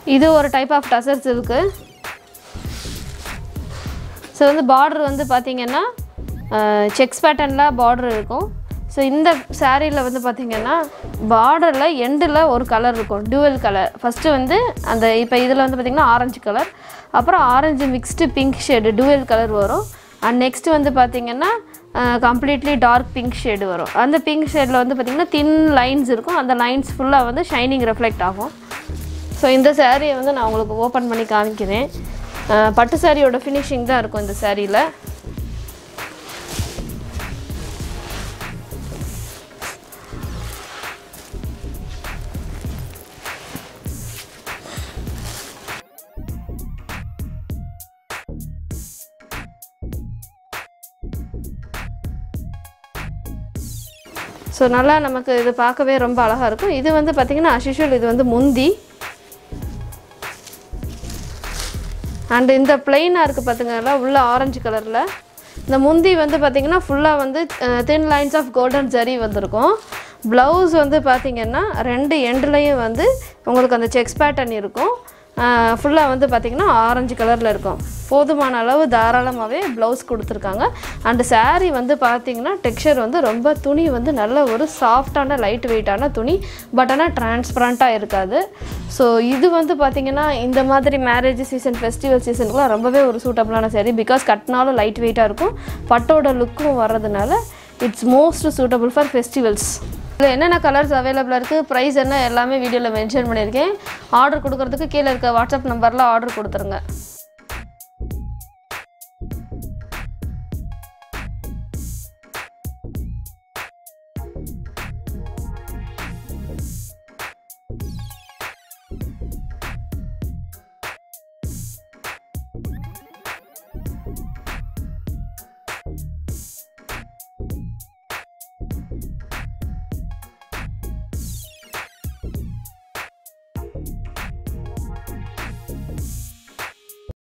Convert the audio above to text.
இது ஒரு type of tussar silk. So வந்து பார்டர் வந்து பார்த்திங்கன்னா செக்ஸ் பேட்டர்னில் பார்டர் இருக்கும். ஸோ இந்த சாரியில் வந்து பார்த்திங்கன்னா பார்டரில் எண்டில் ஒரு கலர் இருக்கும், டியூவல் கலர். ஃபஸ்ட்டு வந்து அந்த இப்போ இதில் வந்து பார்த்திங்கன்னா ஆரஞ்சு கலர், அப்புறம் orange mixed pink shade dual colour வரும். அண்ட் நெக்ஸ்ட்டு வந்து பார்த்திங்கன்னா கம்ப்ளீட்லி டார்க் பிங்க் ஷேடு வரும். அந்த பிங்க் ஷேடில் வந்து பார்த்திங்கன்னா தின் லைன்ஸ் இருக்கும். அந்த லைன்ஸ் ஃபுல்லாக வந்து ஷைனிங் ரெஃப்ளெக்ட் ஆகும். ஸோ இந்த சாரியை வந்து நான் உங்களுக்கு ஓப்பன் பண்ணி காமிக்கிறேன். பட்டு சாரியோட ஃபினிஷிங் தான் இருக்கும் இந்த சாரியில். ஸோ நல்லா நமக்கு இது பார்க்கவே ரொம்ப அழகாக இருக்கும். இது வந்து பார்த்திங்கன்னா அஸ்யூஷுவல் இது வந்து முந்தி. அண்டு இந்த பிளெயினாக இருக்குது பார்த்துங்களா, உள்ள ஆரஞ்சு கலரில். இந்த முந்தி வந்து பார்த்திங்கன்னா ஃபுல்லாக வந்து thin lines of golden zari வந்திருக்கும். ப்ளவுஸ் வந்து பார்த்திங்கன்னா 2 எண்ட்லேயும் வந்து உங்களுக்கு அந்த செக்ஸ் பேட்டர்ன் இருக்கும். ஃபுல்லாக வந்து பார்த்திங்கன்னா ஆரஞ்சு கலரில் இருக்கும். போதுமான அளவு தாராளமாகவே ப்ளவுஸ் கொடுத்துருக்காங்க. அண்டு சாரீ வந்து பார்த்திங்கன்னா டெக்ஸ்சர் வந்து ரொம்ப துணி வந்து நல்ல ஒரு சாஃப்டான லைட் வெயிட்டான துணி. பட் ஆனால் டிரான்ஸ்பரண்ட்டாக இருக்காது. ஸோ இது வந்து பார்த்திங்கன்னா இந்த மாதிரி மேரேஜ் சீசன் ஃபெஸ்டிவல் சீசனுக்குலாம் ரொம்பவே ஒரு சூட்டபுளான சாரீ. பிகாஸ் கட்டினாலும் லைட் வெயிட்டாக இருக்கும், பட்டோட லுக்கும் வர்றதுனால it's most suitable for festivals. இதில் என்னென்ன கலர்ஸ் அவைலபிளாக இருக்குது, ப்ரைஸ் என்ன எல்லாமே வீடியோவில் மென்ஷன் பண்ணியிருக்கேன். ஆர்டர் கொடுக்குறதுக்கு கீழே இருக்க வாட்ஸ்அப் நம்பரில் ஆர்டர் கொடுத்துருங்க.